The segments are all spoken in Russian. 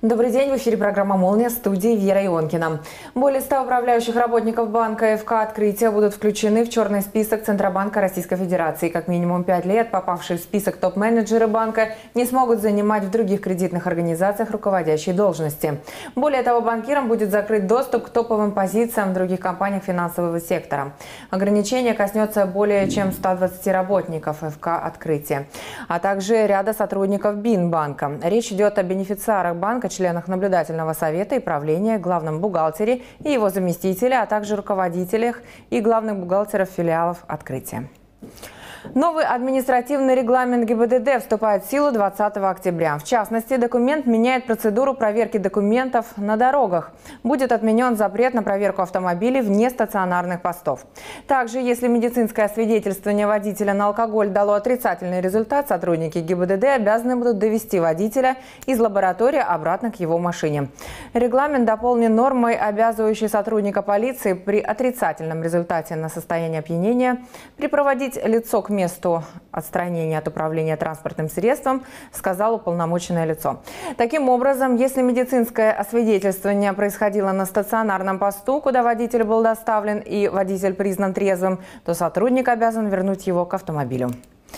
Добрый день, в эфире программа «Молния», в студии Вера Ионкина. Более 100 управляющих работников банка ФК «Открытие» будут включены в черный список Центробанка Российской Федерации. Как минимум 5 лет попавшие в список топ-менеджеры банка не смогут занимать в других кредитных организациях руководящие должности. Более того, банкирам будет закрыт доступ к топовым позициям в других компаниях финансового сектора. Ограничение коснется более чем 120 работников ФК «Открытие», а также ряда сотрудников Бинбанка. Речь идет о бенефициарах банка, членах наблюдательного совета и правления, главном бухгалтере и его заместителе, а также руководителях и главных бухгалтеров филиалов «Открытия». Новый административный регламент ГИБДД вступает в силу 20 октября. В частности, документ меняет процедуру проверки документов на дорогах. Будет отменен запрет на проверку автомобилей вне стационарных постов. Также, если медицинское освидетельствование водителя на алкоголь дало отрицательный результат, сотрудники ГИБДД обязаны будут довести водителя из лаборатории обратно к его машине. Регламент дополнен нормой, обязывающей сотрудника полиции при отрицательном результате на состояние опьянения припроводить лицо к месту отстранения от управления транспортным средством, сказал уполномоченное лицо. Таким образом, если медицинское освидетельствование происходило на стационарном посту, куда водитель был доставлен и водитель признан трезвым, то сотрудник обязан вернуть его к автомобилю.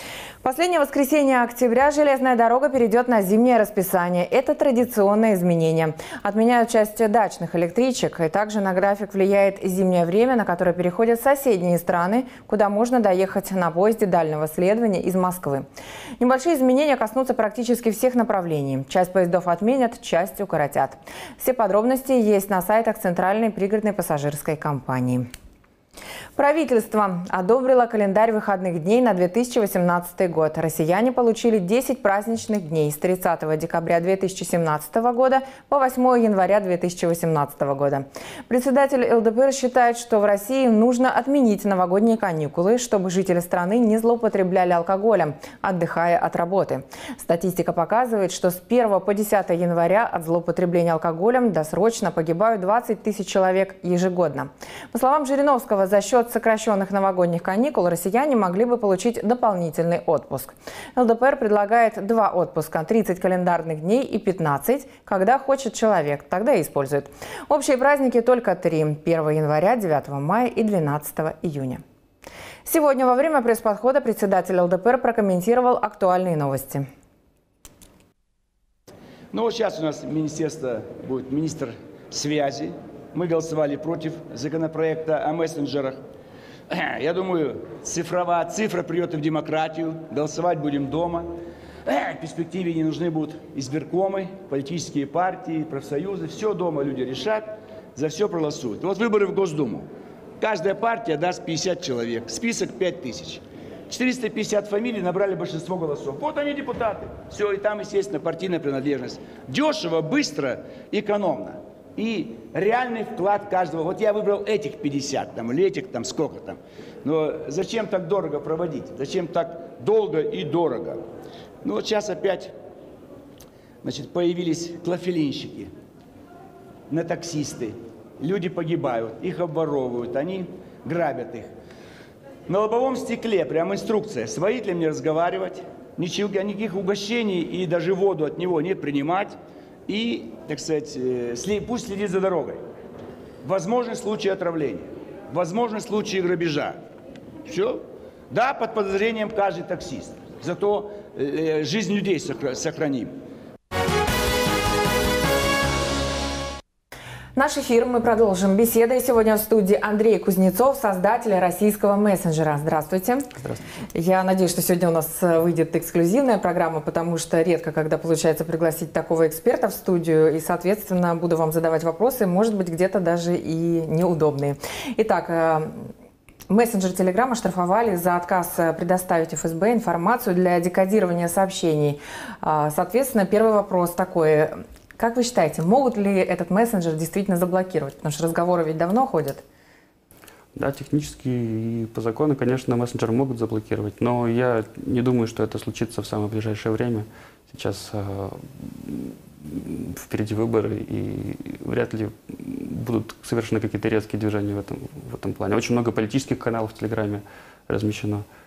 В последнее воскресенье октября железная дорога перейдет на зимнее расписание. Это традиционное изменение. Отменяют часть дачных электричек. И также на график влияет зимнее время, на которое переходят соседние страны, куда можно доехать на поезде дальнего следования из Москвы. Небольшие изменения коснутся практически всех направлений. Часть поездов отменят, часть укоротят. Все подробности есть на сайтах Центральной пригородной пассажирской компании. Правительство одобрило календарь выходных дней на 2018 год. Россияне получили 10 праздничных дней с 30 декабря 2017 года по 8 января 2018 года. Председатель ЛДПР считает, что в России нужно отменить новогодние каникулы, чтобы жители страны не злоупотребляли алкоголем, отдыхая от работы. Статистика показывает, что с 1 по 10 января от злоупотребления алкоголем досрочно погибают 20 тысяч человек ежегодно. По словам Жириновского, за счет сокращенных новогодних каникул россияне могли бы получить дополнительный отпуск. ЛДПР предлагает 2 отпуска – 30 календарных дней и 15, когда хочет человек, тогда и использует. Общие праздники только 3 – 1 января, 9 мая и 12 июня. Сегодня во время пресс-подхода председатель ЛДПР прокомментировал актуальные новости. Ну вот сейчас у нас министерство будет министр связи. Мы голосовали против законопроекта о мессенджерах. Я думаю, цифра придет и в демократию. Голосовать будем дома. В перспективе не нужны будут избиркомы, политические партии, профсоюзы. Все дома люди решат, за все проголосуют. Вот выборы в Госдуму. Каждая партия даст 50 человек. Список 5000. 450 фамилий набрали большинство голосов. Вот они депутаты. Все, и там, естественно, партийная принадлежность. Дешево, быстро, экономно. И реальный вклад каждого. Вот я выбрал этих 50, там, или этих, там, сколько там. Но зачем так дорого проводить? Зачем так долго и дорого? Ну вот сейчас опять, значит, появились клофелинщики, на таксисты. Люди погибают, их обворовывают, они грабят их. На лобовом стекле прям инструкция. С водителем не разговаривать, никаких угощений и даже воду от него не принимать. И, так сказать, пусть следит за дорогой. Возможный случай отравления, возможный случай грабежа. Все. Да, под подозрением каждый таксист. Зато жизнь людей сохраним. Наш эфир мы продолжим беседой. Сегодня в студии Андрей Кузнецов, создатель российского мессенджера. Здравствуйте. Здравствуйте. Я надеюсь, что сегодня у нас выйдет эксклюзивная программа, потому что редко, когда получается пригласить такого эксперта в студию, и, соответственно, буду вам задавать вопросы, может быть, где-то даже и неудобные. Итак, мессенджер Telegram оштрафовали за отказ предоставить ФСБ информацию для декодирования сообщений. Соответственно, первый вопрос такой. Как вы считаете, могут ли этот мессенджер действительно заблокировать? Потому что разговоры ведь давно ходят. Да, технически и по закону, конечно, мессенджеры могут заблокировать, но я не думаю, что это случится в самое ближайшее время. Сейчас впереди выборы, и вряд ли будут совершены какие-то резкие движения в этом плане. Очень много политических каналов в Телеграме размещено.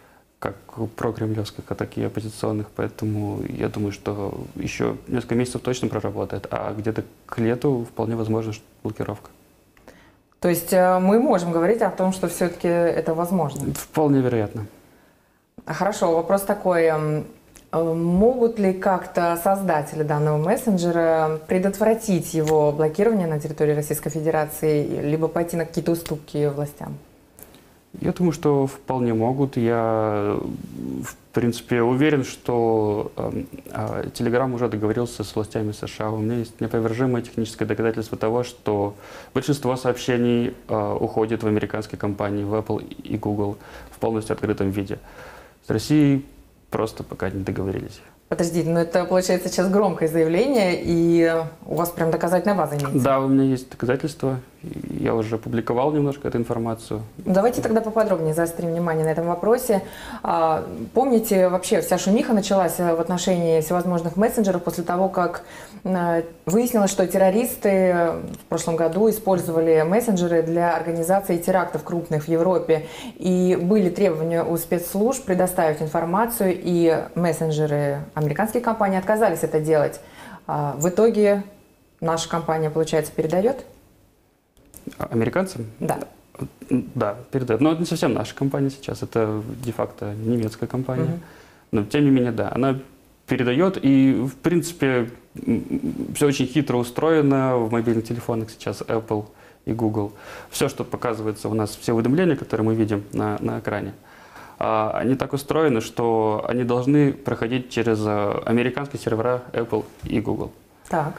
как прокремлевских, так и оппозиционных, поэтому я думаю, что еще несколько месяцев точно проработает, а где-то к лету вполне возможно что блокировка. То есть мы можем говорить о том, что все-таки это возможно? Вполне вероятно. Хорошо, вопрос такой. Могут ли как-то создатели данного мессенджера предотвратить его блокирование на территории Российской Федерации, либо пойти на какие-то уступки властям? Я думаю, что вполне могут. Я, в принципе, уверен, что Telegram уже договорился с властями США. У меня есть неопровержимое техническое доказательство того, что большинство сообщений уходит в американские компании, в Apple и Google в полностью открытом виде. С Россией просто пока не договорились. Подождите, но это получается сейчас громкое заявление, и у вас прям доказательная база имеется? Да, у меня есть доказательства. Я уже публиковал немножко эту информацию. Давайте тогда поподробнее заострим внимание на этом вопросе. Помните, вообще вся шумиха началась в отношении всевозможных мессенджеров после того, как выяснилось, что террористы в прошлом году использовали мессенджеры для организации терактов крупных в Европе. И были требования у спецслужб предоставить информацию, и мессенджеры американских компаний отказались это делать. В итоге наша компания, получается, передает? Американцам? Да. Да, передает. Но это не совсем наша компания сейчас, это де-факто немецкая компания. Но тем не менее, да, она передает, и в принципе все очень хитро устроено в мобильных телефонах сейчас Apple и Google. Все, что показывается у нас, все уведомления, которые мы видим на экране, они так устроены, что они должны проходить через американские сервера Apple и Google. Так.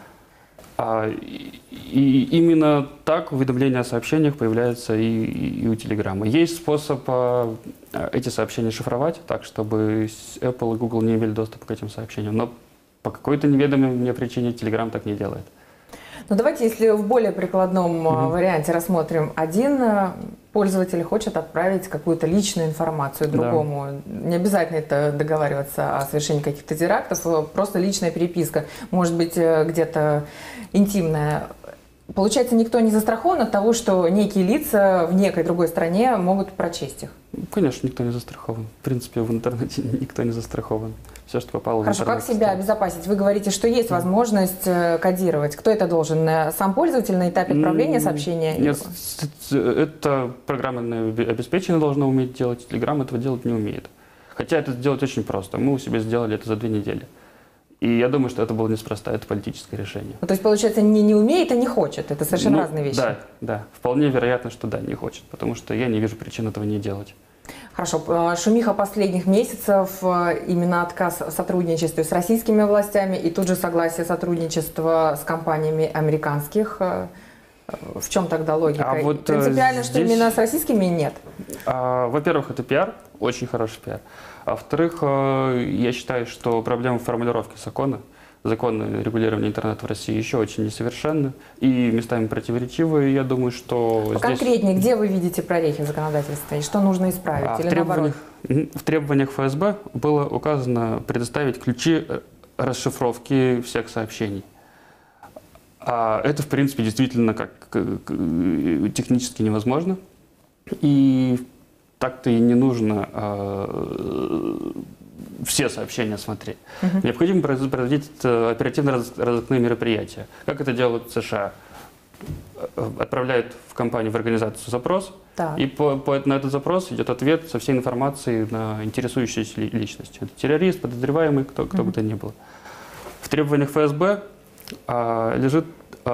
И именно так уведомления о сообщениях появляются и у Телеграма. Есть способ эти сообщения шифровать так, чтобы Apple и Google не имели доступа к этим сообщениям. Но по какой-то неведомой мне причине Telegram так не делает. Ну давайте, если в более прикладном варианте рассмотрим. Один пользователь хочет отправить какую-то личную информацию другому. Да. Не обязательно это договариваться о совершении каких-то терактов, просто личная переписка. Может быть, где-то интимная. Получается, никто не застрахован от того, что некие лица в некой другой стране могут прочесть их? Конечно, никто не застрахован. В принципе, в интернете никто не застрахован. Все, что попало в интернет. Хорошо, как себя обезопасить? Вы говорите, что есть возможность кодировать. Кто это должен? Сам пользователь на этапе отправления сообщения? Нет, это программное обеспечение должно уметь делать. Telegram этого делать не умеет. Хотя это сделать очень просто. Мы у себя сделали это за 2 недели. И я думаю, что это было неспроста, это политическое решение. Ну, то есть, получается, не умеет, а не хочет. Это совершенно разные вещи. Да. Вполне вероятно, что да, не хочет. Потому что я не вижу причин этого не делать. Хорошо. Шумиха последних месяцев, именно отказ в сотрудничестве с российскими властями и тут же согласие сотрудничества с компаниями американских. В чем тогда логика? Вот принципиально, что именно с российскими нет? Во-первых, это пиар, очень хороший пиар. А во-вторых, я считаю, что проблема формулировки законы регулирования интернета в России еще очень несовершенны и местами противоречивы. Я думаю, что конкретнее, где вы видите прорехи в законодательстве и что нужно исправить? В требованиях ФСБ было указано предоставить ключи расшифровки всех сообщений. А это, в принципе, действительно технически невозможно. И так-то и не нужно все сообщения смотреть. Необходимо проводить оперативно-розыскные мероприятия. Как это делают в США? Отправляют в компанию, в организацию запрос, и на этот запрос идет ответ со всей информацией на интересующуюся личность. Это террорист, подозреваемый, кто бы то ни было. В требованиях ФСБ лежит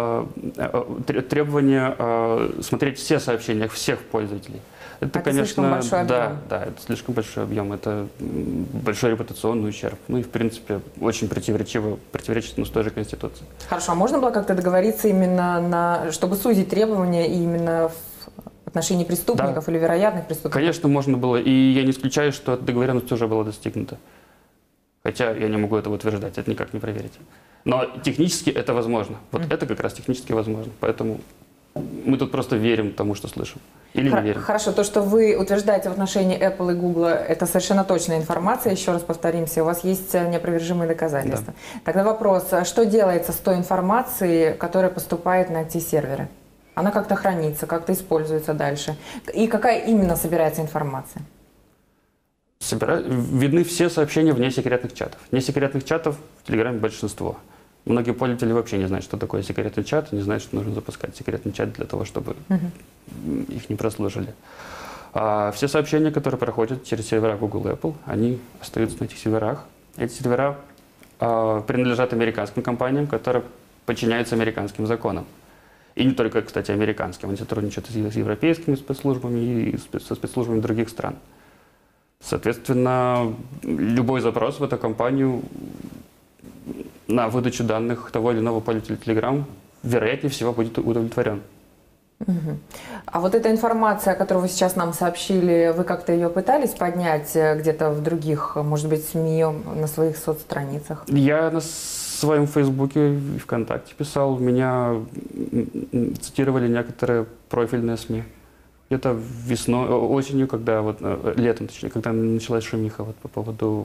требование смотреть все сообщения всех пользователей. Это, конечно, слишком большой объем. Да, это слишком большой объем, это большой репутационный ущерб. Ну и, в принципе, очень противоречит с той же Конституции. Хорошо, а можно было как-то договориться именно чтобы сузить требования именно в отношении преступников или вероятных преступников? Конечно, можно было, и я не исключаю, что эта договоренность уже была достигнута. Хотя я не могу этого утверждать, это никак не проверить. Но технически это возможно. Вот это как раз технически возможно. Поэтому мы тут просто верим тому, что слышим. Или не верим. Хорошо, то, что вы утверждаете в отношении Apple и Google, это совершенно точная информация. Еще раз повторимся, у вас есть неопровержимые доказательства. Да. Тогда вопрос, что делается с той информацией, которая поступает на те серверы? Она как-то хранится, как-то используется дальше? И какая именно собирается информация? Видны все сообщения вне секретных чатов. Несекретных чатов в Телеграме большинство. Многие пользователи вообще не знают, что такое секретный чат, не знают, что нужно запускать секретный чат для того, чтобы их не прослушали. А все сообщения, которые проходят через сервера Google и Apple, они остаются на этих серверах. Эти сервера принадлежат американским компаниям, которые подчиняются американским законам. И не только, кстати, американским. Они сотрудничают с европейскими спецслужбами и со спецслужбами других стран. Соответственно, любой запрос в эту компанию на выдачу данных того или иного пользователя Telegram, вероятнее всего, будет удовлетворен. А вот эта информация, которую вы сейчас нам сообщили, вы как-то ее пытались поднять где-то в других, может быть, СМИ, на своих соцстраницах? Я на своем Фейсбуке и ВКонтакте писал, меня цитировали некоторые профильные СМИ. Где-то весной, осенью, когда летом, точнее, когда началась шумиха по поводу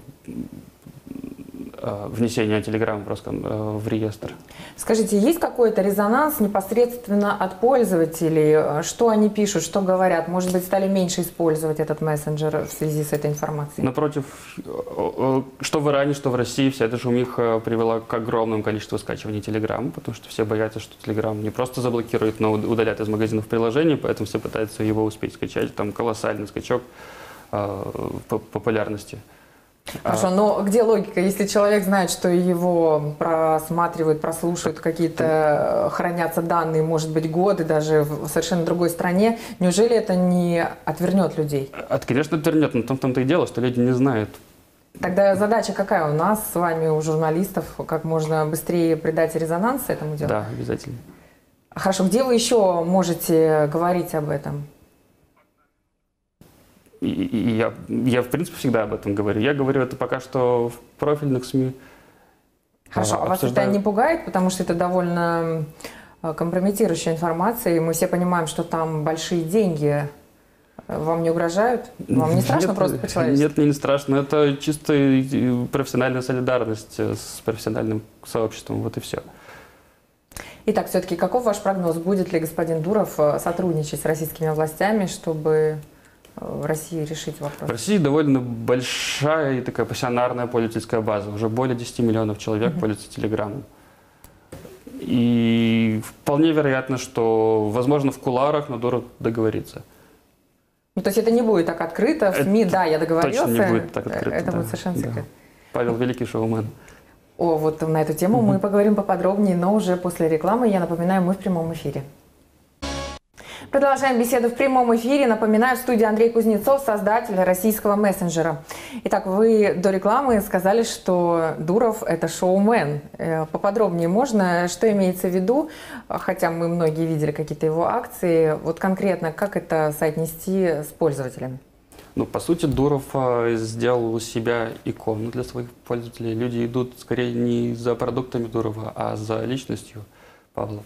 внесения Telegram в реестр. Скажите, есть какой-то резонанс непосредственно от пользователей? Что они пишут, что говорят? Может быть, стали меньше использовать этот мессенджер в связи с этой информацией? Напротив, что в Иране, что в России, вся эта шумиха привела к огромному количеству скачиваний Telegram, потому что все боятся, что Telegram не просто заблокирует, но удалят из магазинов приложений, поэтому все пытаются его успеть скачать. Там колоссальный скачок популярности. Хорошо, но где логика? Если человек знает, что его просматривают, прослушивают, какие-то хранятся данные, может быть, годы, даже в совершенно другой стране, неужели это не отвернет людей? Конечно, отвернет, но в том-то и дело, что люди не знают. Тогда задача какая у нас с вами, у журналистов, как можно быстрее придать резонанс этому делу? Да, обязательно. Хорошо, где вы еще можете говорить об этом? И я, в принципе, всегда об этом говорю. Я говорю это пока что в профильных СМИ. Хорошо, а вас это не пугает, потому что это довольно компрометирующая информация, и мы все понимаем, что там большие деньги. Вам не угрожают? Вам не страшно просто по-человечески? Нет, мне не страшно. Это чисто профессиональная солидарность с профессиональным сообществом. Вот и все. Итак, все-таки каков ваш прогноз? Будет ли господин Дуров сотрудничать с российскими властями, чтобы в России решить вопрос? В России довольно большая и такая пассионарная пользовательская база. Уже более 10 миллионов человек пользуются Телеграмом. И вполне вероятно, что, возможно, в кулуарах, но Дуров договорится. Ну, то есть это не будет так открыто, в СМИ, да, я договорился. Точно не будет так открыто. Это будет совершенно секрет. Да. Павел великий шоумен. Вот на эту тему мы поговорим поподробнее, но уже после рекламы. Я напоминаю, мы в прямом эфире. Продолжаем беседу в прямом эфире. Напоминаю, в студии Андрей Кузнецов, создатель российского мессенджера. Итак, вы до рекламы сказали, что Дуров – это шоумен. Поподробнее можно? Что имеется в виду? Хотя мы многие видели какие-то его акции. Вот конкретно, как это соотнести с пользователями? Ну, по сути, Дуров сделал у себя икону для своих пользователей. Люди идут скорее не за продуктами Дурова, а за личностью Павла.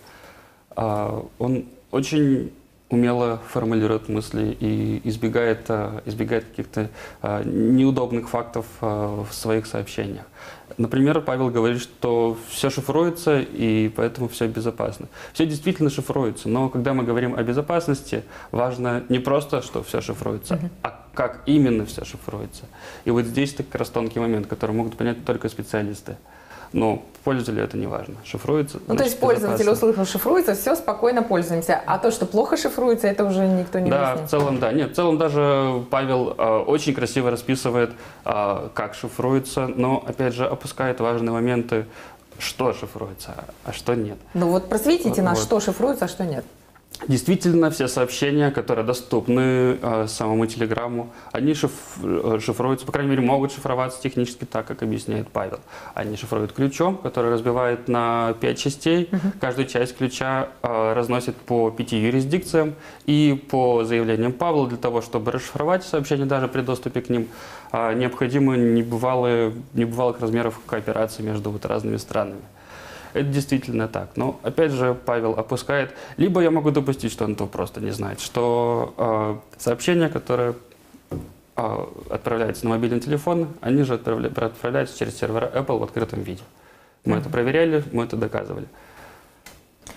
Он очень умело формулирует мысли и избегает каких-то неудобных фактов в своих сообщениях. Например, Павел говорит, что все шифруется и поэтому все безопасно. Все действительно шифруется, но когда мы говорим о безопасности, важно не просто, что все шифруется, а как именно все шифруется. И вот здесь как раз тонкий момент, который могут понять только специалисты. Но пользователю это не важно. Шифруется. Ну, то есть пользователь услышал, шифруется, все, спокойно пользуемся. А то, что плохо шифруется, это уже никто не выяснит. Да, в целом, да. Нет, в целом даже Павел очень красиво расписывает, как шифруется, но, опять же, опускает важные моменты, что шифруется, а что нет. Ну вот просветите нас, что шифруется, а что нет. Действительно, все сообщения, которые доступны самому Телеграмму, они шифруются, по крайней мере, могут шифроваться технически так, как объясняет Павел. Они шифруют ключом, который разбивает на 5 частей. Каждую часть ключа разносит по 5 юрисдикциям. И по заявлениям Павла, для того, чтобы расшифровать сообщения даже при доступе к ним, необходимы небывалых размеров кооперации между разными странами. Это действительно так. Но, опять же, Павел опускает. Либо я могу допустить, что он этого просто не знает, что сообщения, которые отправляются на мобильный телефон, они же отправляются через сервера Apple в открытом виде. Мы это проверяли, мы это доказывали.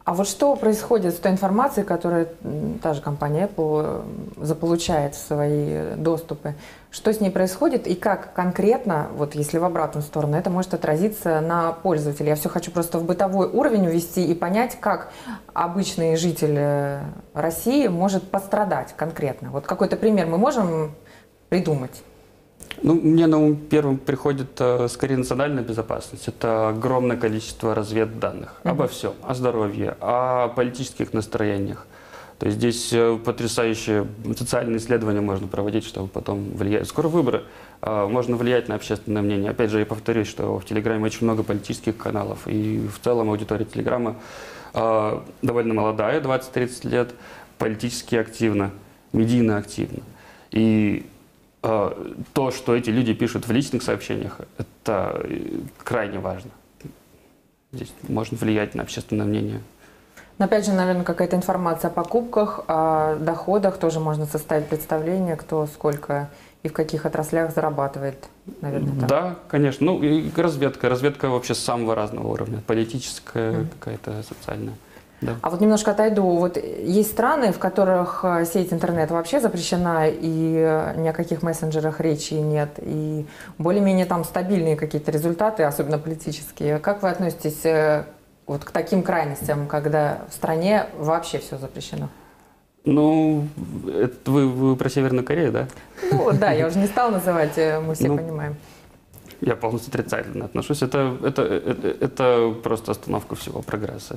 А вот что происходит с той информацией, которую та же компания Apple заполучает в свои доступы? Что с ней происходит и как конкретно, вот если в обратную сторону, это может отразиться на пользователя? Я все хочу просто в бытовой уровень увести и понять, как обычный житель России может пострадать конкретно. Вот какой-то пример мы можем придумать? Ну, мне на ум первым приходит скорее национальная безопасность. Это огромное количество разведданных обо всем, о здоровье, о политических настроениях. То есть здесь потрясающие социальные исследования можно проводить, чтобы потом влиять. Скоро выборы, можно влиять на общественное мнение. Опять же, я повторюсь, что в Телеграме очень много политических каналов, и в целом аудитория Телеграма довольно молодая, 20-30 лет, политически активна, медийно активна. И то, что эти люди пишут в личных сообщениях, это крайне важно. Здесь можно влиять на общественное мнение. Но опять же, наверное, какая-то информация о покупках, о доходах, тоже можно составить представление, кто сколько и в каких отраслях зарабатывает, наверное, так. Да, конечно. Ну и разведка. Разведка вообще с самого разного уровня. Политическая, какая-то социальная. Да. А вот немножко отойду. Вот есть страны, в которых сеть интернет вообще запрещена, и ни о каких мессенджерах речи нет, и более-менее там стабильные какие-то результаты, особенно политические. Как вы относитесь вот к таким крайностям, когда в стране вообще все запрещено? Ну, это вы про Северную Корею, да? Ну да, я уже не стала называть, мы все понимаем. Я полностью отрицательно отношусь. Это просто остановка всего прогресса.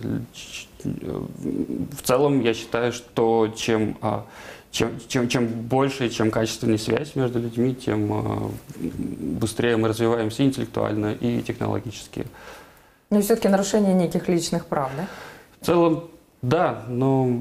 В целом, я считаю, что чем больше и чем качественнее связь между людьми, тем быстрее мы развиваемся интеллектуально и технологически. Но все-таки нарушение неких личных прав, да? В целом, да, но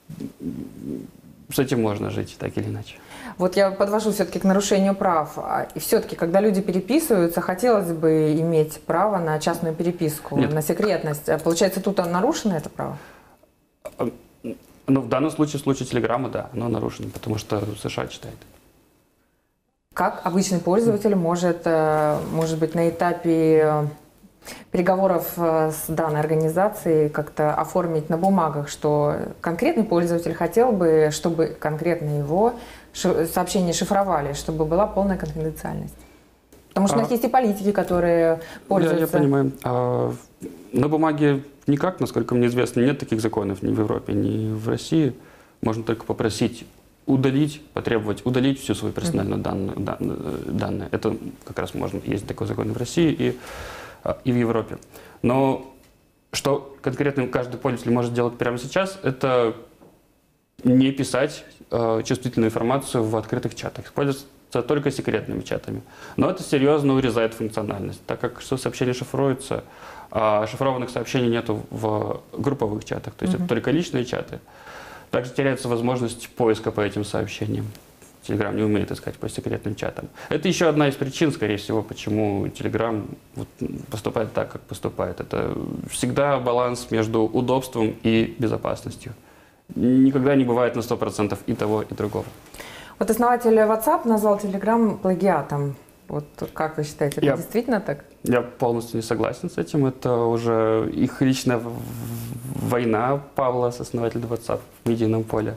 с этим можно жить так или иначе. Вот я подвожу все-таки к нарушению прав. И все-таки, когда люди переписываются, хотелось бы иметь право на частную переписку, Нет. на секретность. Получается, тут нарушено это право? Ну, в данном случае, в случае Телеграма, да, оно нарушено, потому что США читает. Как обычный пользователь может быть, на этапе переговоров с данной организацией как-то оформить на бумагах, что конкретный пользователь хотел бы, чтобы конкретно его сообщения шифровали, чтобы была полная конфиденциальность? Потому что у нас есть и политики, которые пользуются... Я понимаю. На бумаге никак, насколько мне известно, нет таких законов ни в Европе, ни в России. Можно только попросить удалить, потребовать удалить всю свою персональную данные. Это как раз можно, есть такой закон и в России, и в Европе. Но что конкретно каждый пользователь может делать прямо сейчас, это не писать чувствительную информацию в открытых чатах, использоваться только секретными чатами. Но это серьезно урезает функциональность, так как сообщения шифруются, а шифрованных сообщений нету в групповых чатах, то есть это только личные чаты. Также теряется возможность поиска по этим сообщениям. Telegram не умеет искать по секретным чатам. Это еще одна из причин, скорее всего, почему Telegram поступает так, как поступает. Это всегда баланс между удобством и безопасностью. Никогда не бывает на 100% и того, и другого. Вот основатель WhatsApp назвал Telegram плагиатом. Вот как вы считаете, это действительно так? Я полностью не согласен с этим. Это уже их личная война Павла с основателем WhatsApp в медийном поле.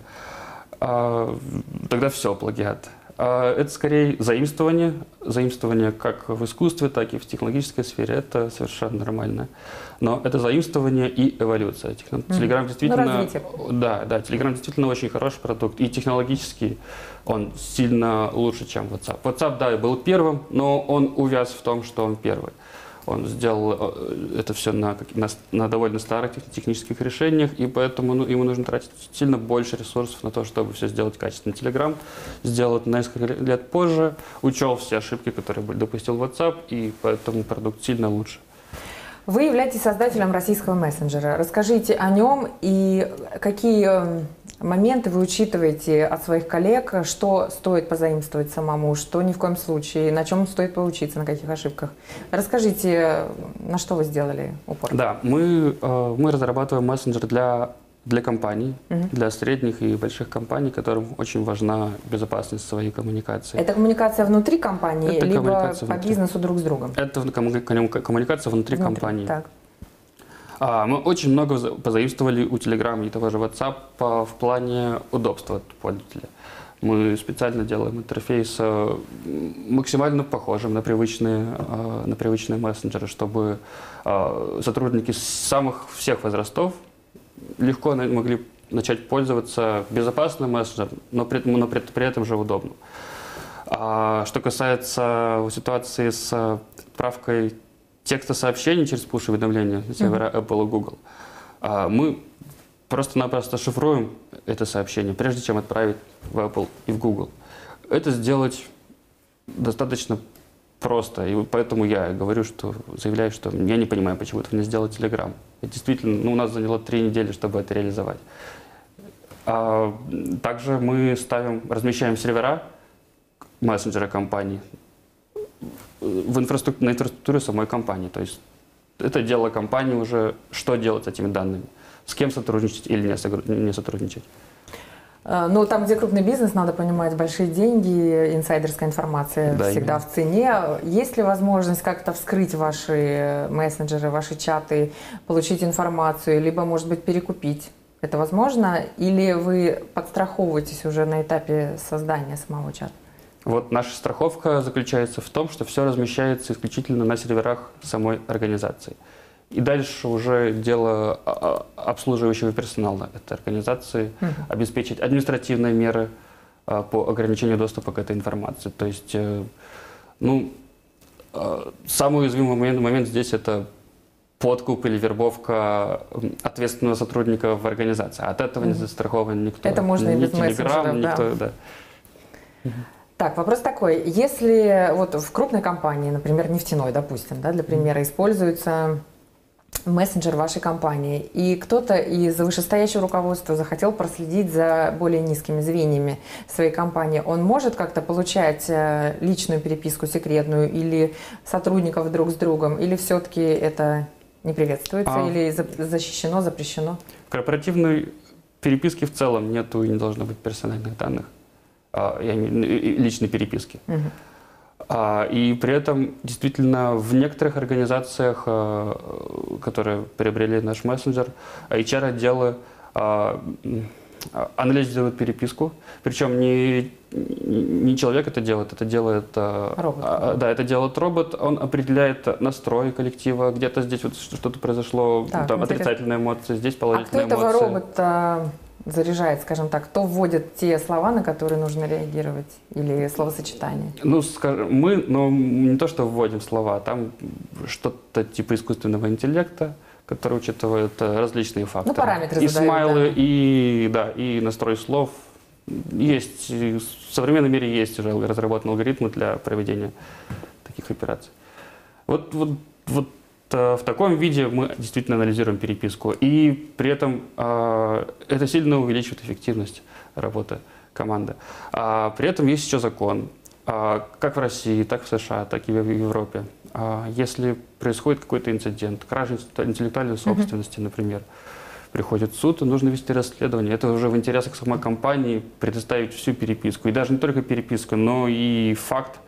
Тогда все плагиат. Это скорее заимствование как в искусстве, так и в технологической сфере. Это совершенно нормально. Но это заимствование и эволюция. Telegram действительно, Telegram действительно очень хороший продукт. И технологически он сильно лучше, чем WhatsApp. WhatsApp, да, был первым, но он увяз в том, что он первый. Он сделал это все на довольно старых технических решениях, и поэтому ему нужно тратить сильно больше ресурсов на то, чтобы все сделать качественно. Telegram сделал это на несколько лет позже, учел все ошибки, которые допустил WhatsApp, и поэтому продукт сильно лучше. Вы являетесь создателем российского мессенджера. Расскажите о нем и какие моменты вы учитываете от своих коллег, что стоит позаимствовать самому, что ни в коем случае, на чем стоит поучиться, на каких ошибках. Расскажите, на что вы сделали упор? Да, мы разрабатываем мессенджер для компаний, для средних и больших компаний, которым очень важна безопасность своей коммуникации. Это коммуникация внутри компании, это либо по бизнесу друг с другом? Это коммуникация внутри компании. Так. Мы очень много позаимствовали у Telegram и того же WhatsApp в плане удобства пользователя. Мы специально делаем интерфейс максимально похожим на привычные мессенджеры, чтобы сотрудники всех возрастов легко могли начать пользоваться безопасным мессенджером, но при этом же удобным. Что касается ситуации с отправкой текста сообщений через push-уведомления на сервера Apple и Google, мы просто-напросто шифруем это сообщение, прежде чем отправить в Apple и в Google. Это сделать достаточно просто, и поэтому я заявляю, что я не понимаю, почему этого не сделал Telegram. И действительно, у нас заняло 3 недели, чтобы это реализовать. Также мы размещаем сервера мессенджера компании на инфраструктуре самой компании. То есть это дело компании уже, что делать с этими данными, с кем сотрудничать или не сотрудничать. Ну, там, где крупный бизнес, надо понимать, большие деньги, инсайдерская информация всегда в цене. Есть ли возможность как-то вскрыть ваши мессенджеры, ваши чаты, получить информацию, либо, может быть, перекупить? Это возможно? Или вы подстраховываетесь уже на этапе создания самого чата? Вот наша страховка заключается в том, что все размещается исключительно на серверах самой организации. И дальше уже дело обслуживающего персонала этой организации обеспечить административные меры по ограничению доступа к этой информации. То есть, самый уязвимый момент здесь это подкуп или вербовка ответственного сотрудника в организации. От этого не застрахован никто. Это можно и без мессенджеров, никто, да. Так, вопрос такой. Если вот в крупной компании, например, нефтяной, допустим, да, для примера, используется мессенджер вашей компании, и кто-то из вышестоящего руководства захотел проследить за более низкими звеньями своей компании, он может как-то получать личную переписку секретную или сотрудников друг с другом, или все-таки это не приветствуется, или защищено, запрещено? В корпоративной переписке в целом нету и не должно быть персональных данных, личной переписки. И при этом действительно в некоторых организациях, которые приобрели наш мессенджер, HR-отделы анализируют переписку. Причем не человек это делает робот. Это делает робот. Он определяет настрой коллектива. Где-то здесь вот что-то произошло, там отрицательные эмоции, здесь положительные эмоции. А кто этого робота заряжает, скажем так, кто вводит те слова, на которые нужно реагировать, или словосочетания? Ну, скажем, мы, но не то, что вводим слова, там что-то типа искусственного интеллекта, который учитывает различные факторы. Ну, параметры и задают, смайлы, и настрой слов. Есть, в современном мире есть уже разработаны алгоритмы для проведения таких операций. Вот в таком виде мы действительно анализируем переписку. И при этом это сильно увеличивает эффективность работы команды. При этом есть еще закон, как в России, так в США, так и в Европе. Если происходит какой-то инцидент, кража интеллектуальной собственности, например, приходит в суд, и нужно вести расследование. Это уже в интересах самой компании предоставить всю переписку. И даже не только переписку, но и факт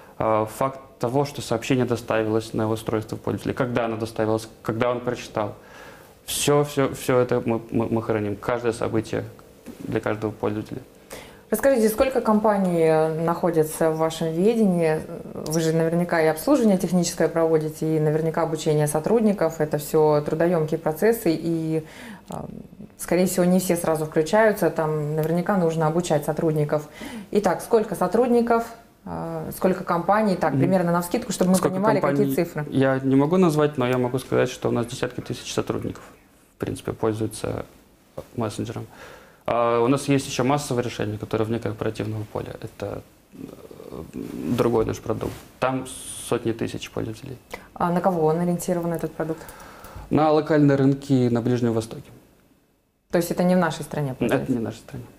того, что сообщение доставилось на устройство пользователя, когда оно доставилось, когда он прочитал. Все это мы храним, каждое событие для каждого пользователя. Расскажите, сколько компаний находятся в вашем ведении? Вы же наверняка и обслуживание техническое проводите, и наверняка обучение сотрудников. Это все трудоемкие процессы, и, скорее всего, не все сразу включаются. Там наверняка нужно обучать сотрудников. Итак, сколько сотрудников, сколько компаний? Так, примерно навскидку, чтобы мы понимали, какие цифры. Я не могу назвать, но я могу сказать, что у нас десятки тысяч сотрудников, в принципе, пользуются мессенджером. У нас есть еще массовое решение, которое вне корпоративного поля. Это другой наш продукт. Там сотни тысяч пользователей. А на кого он ориентирован, этот продукт? На локальные рынки на Ближнем Востоке. То есть это не в нашей стране? Это не в нашей стране.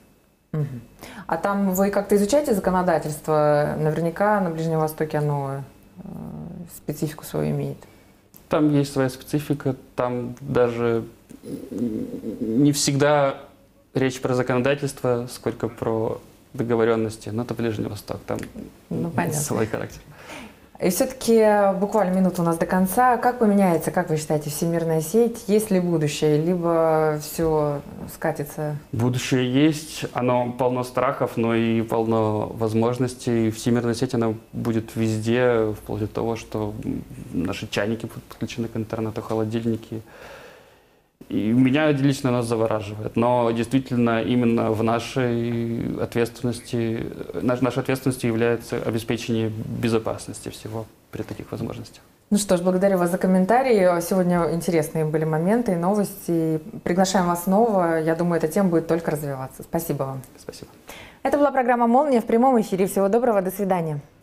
А там вы как-то изучаете законодательство? Наверняка на Ближнем Востоке оно специфику свою имеет. Там есть своя специфика. Там даже не всегда речь про законодательство, сколько про договоренности. Но это Ближний Восток. Там свой характер. И все-таки буквально минута у нас до конца. Как поменяется, как вы считаете, всемирная сеть? Есть ли будущее, либо все скатится? Будущее есть, оно полно страхов, но и полно возможностей. Всемирная сеть, она будет везде, вплоть до того, что наши чайники будут подключены к интернету, холодильники. И меня лично нас завораживает. Но действительно именно в нашей ответственности является обеспечение безопасности всего при таких возможностях. Ну что ж, благодарю вас за комментарии. Сегодня интересные были моменты и новости. Приглашаем вас снова. Я думаю, эта тема будет только развиваться. Спасибо вам. Спасибо. Это была программа «Молния» в прямом эфире. Всего доброго, до свидания.